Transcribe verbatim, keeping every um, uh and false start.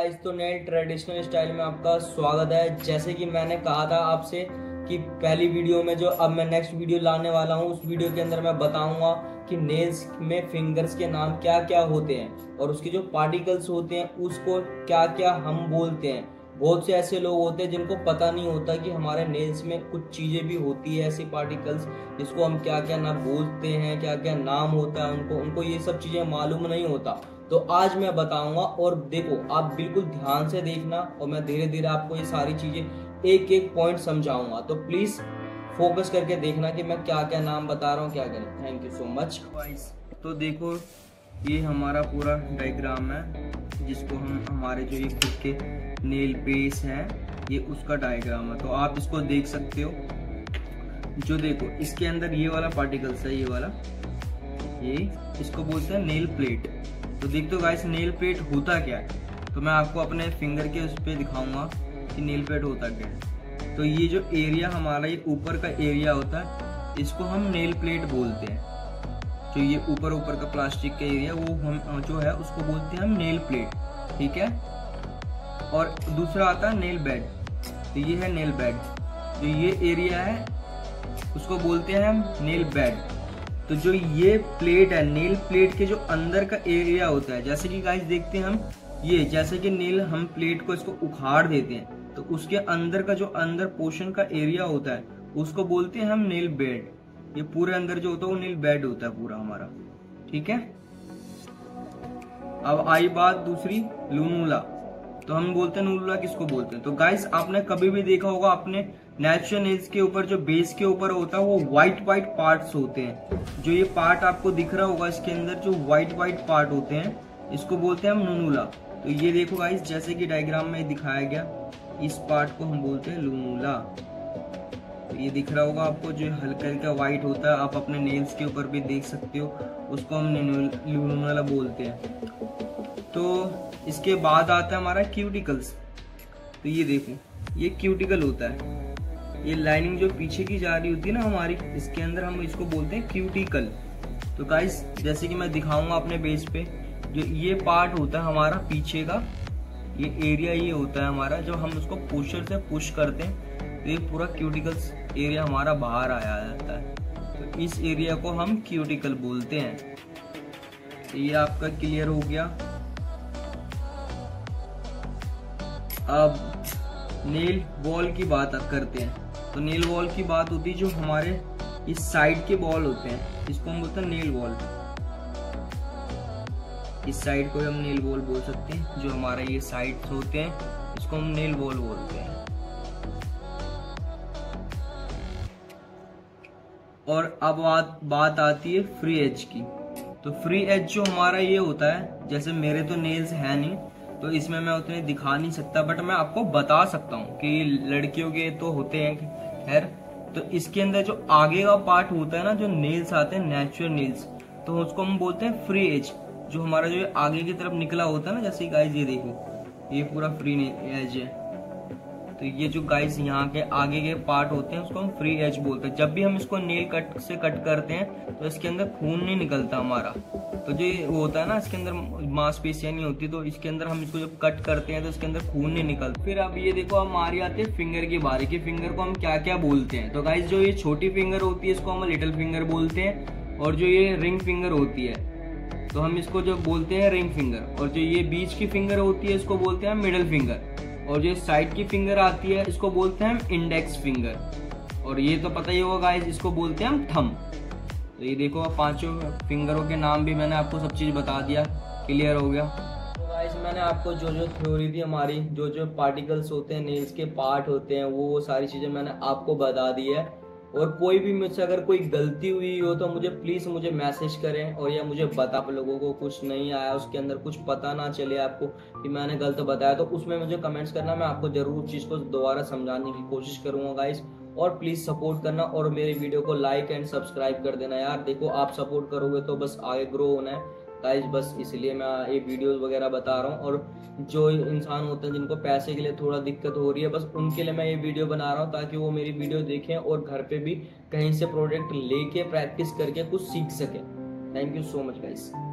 Guys, तो नए traditional style में आपका स्वागत है। जैसे कि मैंने कहा था आपसे कि पहली वीडियो में जो अब मैं नेक्स्ट वीडियो लाने वाला हूँ, उस वीडियो के अंदर मैं बताऊंगा कि नेल्स में फिंगर्स के नाम क्या क्या होते हैं और उसके जो पार्टिकल्स होते हैं उसको क्या क्या हम बोलते हैं। बहुत से ऐसे लोग होते हैं जिनको पता नहीं होता कि हमारे नेल्स में कुछ चीजें भी होती है, ऐसी पार्टिकल्स जिसको हम क्या क्या ना बोलते हैं, क्या क्या नाम होता है उनको उनको ये सब चीजें मालूम नहीं होता। तो आज मैं बताऊंगा और देखो, आप बिल्कुल ध्यान से देखना और मैं धीरे धीरे आपको ये सारी चीजें एक एक पॉइंट समझाऊंगा। तो प्लीज फोकस करके देखना कि मैं क्या क्या नाम बता रहा हूँ, क्या क्या नहीं। Thank you so much guys. तो देखो, ये हमारा पूरा डायग्राम है जिसको हम हमारे जो ये खुद के नेल बेस है, ये उसका डायग्राम है। तो आप इसको देख सकते हो। जो देखो, इसके अंदर ये वाला पार्टिकल्स है, ये वाला, ये इसको बोलते हैं नेल प्लेट। तो देखते हो गाइस, नेल प्लेट होता क्या है। तो मैं आपको अपने फिंगर के उस पर दिखाऊंगा कि नेल प्लेट होता क्या है। तो ये जो एरिया हमारा ये ऊपर का एरिया होता है, इसको हम नेल प्लेट बोलते हैं। जो ये ऊपर ऊपर का प्लास्टिक का एरिया, वो हम जो है उसको बोलते हैं हम नेल प्लेट, ठीक है। और दूसरा आता है नेल बेड। तो ये है नेल बेड। तो ये एरिया है उसको बोलते हैं हम नेल बेड। तो जो ये प्लेट है, नेल प्लेट के जो अंदर का एरिया होता है, जैसे कि गाइस देखते हैं हम, ये जैसे कि नेल हम प्लेट को इसको उखाड़ देते हैं तो उसके अंदर का जो अंदर पोर्शन का एरिया होता है उसको बोलते हैं हम नेल बेड। ये पूरे अंदर जो होता है वो नेल बेड होता है पूरा हमारा, ठीक है। अब आई बात दूसरी, लूनूला। तो हम बोलते हैं नूलूला किसको बोलते हैं। तो गाइस, आपने कभी भी देखा होगा अपने नेचुरल नेल्स के ऊपर जो बेस के ऊपर होता है वो व्हाइट व्हाइट पार्ट्स होते हैं। जो ये पार्ट आपको दिख रहा होगा, इसके अंदर जो व्हाइट व्हाइट पार्ट होते हैं, इसको बोलते हैं हम नूनूला। तो ये देखो गाइस, जैसे कि डायग्राम में दिखाया गया, इस पार्ट को हम बोलते हैं लूनूला। तो ये दिख रहा होगा आपको, जो हल्का हल्का व्हाइट होता है, आप अपने नेल्स के ऊपर भी देख सकते हो, उसको हम लूनूला बोलते हैं। तो इसके बाद आता है हमारा क्यूटिकल्स। तो ये देखो, ये क्यूटिकल होता है। ये लाइनिंग जो पीछे की जा रही होती है ना हमारी, इसके अंदर हम इसको बोलते हैं क्यूटिकल। तो गाइस, जैसे कि मैं दिखाऊंगा अपने बेस पे, जो ये पार्ट होता है हमारा पीछे का, ये एरिया ये होता है हमारा, जो हम उसको पुशर से पुश करते हैं तो ये पूरा क्यूटिकल्स एरिया हमारा बाहर आया जाता है। तो इस एरिया को हम क्यूटिकल बोलते हैं। तो ये आपका क्लियर हो गया। अब नेल वॉल की बात करते हैं। तो नेल वॉल की बात होती है जो हमारे इस साइड के बॉल होते हैं, इसको हम बोलते हैं नेल वॉल। इस साइड को हम नेल वॉल बोल सकते हैं। जो हमारे ये साइड्स होते हैं, इसको हम नेल वॉल बोलते हैं। और अब बात बात आती है फ्री एज की। तो फ्री एज जो हमारा ये होता है, जैसे मेरे तो नेल्स है नहीं तो इसमें मैं उतने दिखा नहीं सकता, बट मैं आपको बता सकता हूँ कि लड़कियों के तो होते हैं खैर। तो इसके अंदर जो आगे का पार्ट होता है ना, जो नेल्स आते हैं नेचुरल नेल्स, तो उसको हम बोलते हैं फ्री एज। जो हमारा जो आगे की तरफ निकला होता है ना, जैसे गाइस ये देखो, ये पूरा फ्री एज है। तो ये जो गाइस यहाँ के आगे के पार्ट होते हैं उसको हम फ्री एज बोलते हैं। जब भी हम इसको नेल कट से कट करते हैं तो इसके अंदर खून नहीं निकलता हमारा। तो जो वो होता है ना, इसके अंदर मांसपेशियां नहीं होती, तो इसके अंदर हम इसको जब कट करते हैं तो इसके अंदर खून नहीं निकलता। फिर अब ये देखो, हमारी आती है फिंगर की बारी की। फिंगर को हम क्या क्या बोलते हैं। तो गाइस, जो ये छोटी फिंगर होती है इसको हम लिटिल फिंगर बोलते हैं, और जो ये रिंग फिंगर होती है तो हम इसको जो बोलते हैं रिंग फिंगर, और जो ये बीच की फिंगर होती है इसको बोलते हैं मिडिल फिंगर, और जो साइड की फिंगर आती है इसको बोलते हैं हम इंडेक्स फिंगर, और ये तो पता ही होगा गाइस, इसको बोलते हैं हम थंब। तो ये देखो, पांचों फिंगरों के नाम भी मैंने आपको सब चीज बता दिया, क्लियर हो गया। तो गाइस, मैंने आपको जो जो थ्योरी थी हमारी, जो जो पार्टिकल्स होते हैं, नेल्स के पार्ट होते हैं, वो वो सारी चीजें मैंने आपको बता दी है। और कोई भी मुझसे अगर कोई गलती हुई हो तो मुझे प्लीज मुझे मैसेज करें, और या मुझे बता, आप लोगों को कुछ नहीं आया, उसके अंदर कुछ पता ना चले आपको कि मैंने गलत बताया, तो उसमें मुझे कमेंट्स करना। मैं आपको जरूर चीज को दोबारा समझाने की कोशिश करूंगा गाइस। और प्लीज सपोर्ट करना और मेरी वीडियो को लाइक एंड सब्सक्राइब कर देना यार। देखो, आप सपोर्ट करोगे तो बस आगे ग्रो होना है गाइस, बस इसलिए मैं ये वीडियोस वगैरह बता रहा हूँ। और जो इंसान होते हैं जिनको पैसे के लिए थोड़ा दिक्कत हो रही है, बस उनके लिए मैं ये वीडियो बना रहा हूँ ताकि वो मेरी वीडियो देखें और घर पे भी कहीं से प्रोडक्ट लेके प्रैक्टिस करके कुछ सीख सके। Thank you so much guys.